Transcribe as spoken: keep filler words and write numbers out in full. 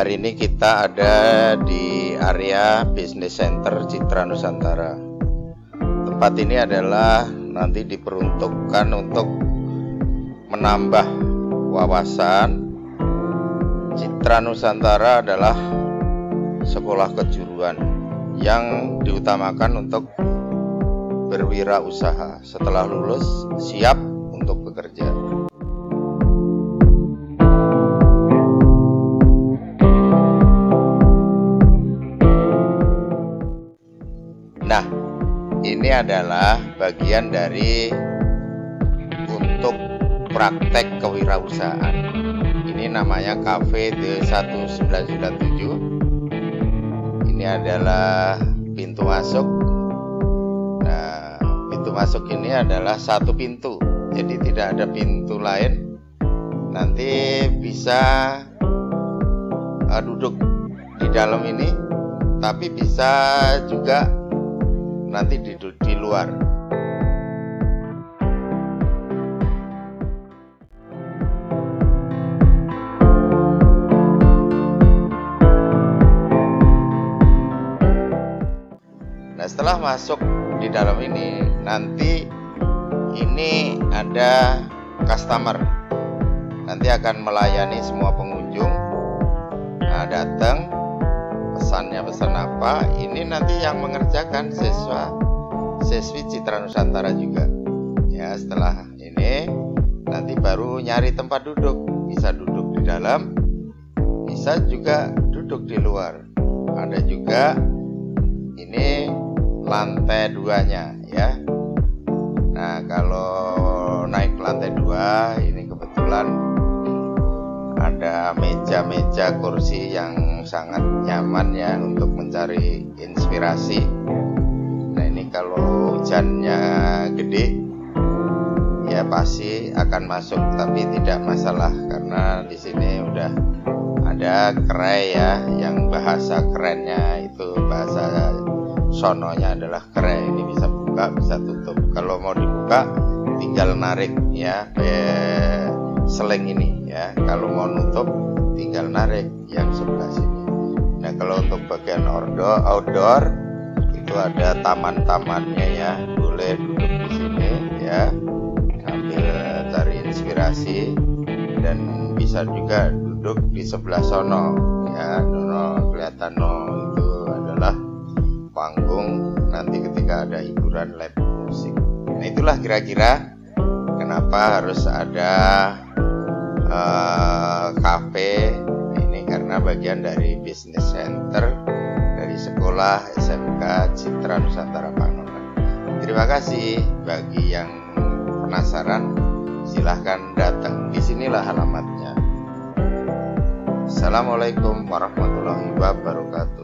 Hari ini kita ada di area Business Center Citra Nusantara. Tempat ini adalah nanti diperuntukkan untuk menambah wawasan. Citra Nusantara adalah sekolah kejuruan yang diutamakan untuk berwirausaha. Setelah lulus siap untuk bekerja. Nah, ini adalah bagian dari untuk praktek kewirausahaan. Ini namanya Cafe D seribu sembilan ratus sembilan puluh tujuh. Ini adalah pintu masuk. Nah, pintu masuk ini adalah satu pintu. Jadi tidak ada pintu lain. Nanti bisa uh, duduk di dalam ini, tapi bisa juga nanti di, di luar. Nah, setelah masuk di dalam ini, nanti ini ada customer. Nanti akan melayani semua pengunjung. Nah, datang, pesannya pesan apa, ini nanti yang mengerjakan siswa siswi Citra Nusantara juga ya. Setelah ini nanti baru nyari tempat duduk, bisa duduk di dalam, bisa juga duduk di luar. Ada juga ini lantai duanya ya. Nah, kalau naik ke lantai dua ini kebetulan ada meja-meja kursi yang sangat nyaman ya untuk mencari inspirasi. Nah, ini kalau hujannya gede ya pasti akan masuk, tapi tidak masalah karena di sini udah ada kerai ya, yang bahasa kerennya itu bahasa sononya adalah kerai. Ini bisa buka, bisa tutup. Kalau mau dibuka tinggal narik ya eh, seleng ini ya. Kalau mau nutup tinggal narik yang sebelah sini. Nah, kalau untuk bagian outdoor, outdoor itu ada taman-tamannya ya. Boleh duduk di sini ya, sambil cari inspirasi, dan bisa juga duduk di sebelah sono ya. No, kelihatan no, itu adalah panggung nanti ketika ada hiburan live musik. Nah, itulah kira-kira kenapa harus ada uh, kafe ini, karena bagian dari Business Center dari sekolah S M K Citra Nusantara Panongan. Terima kasih. Bagi yang penasaran, silahkan datang. Disinilah alamatnya. Assalamualaikum warahmatullahi wabarakatuh.